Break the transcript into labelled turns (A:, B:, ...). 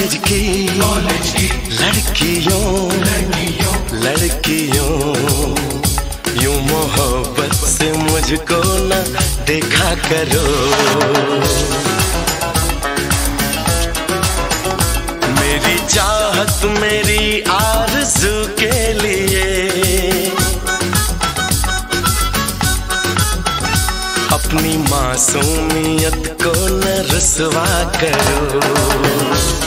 A: College की लड़कियों यूं मोहब्बत से मुझको न देखा करो। मेरी चाहत मेरी आरज़ू के लिए अपनी मासूमियत को न रुसवा करो।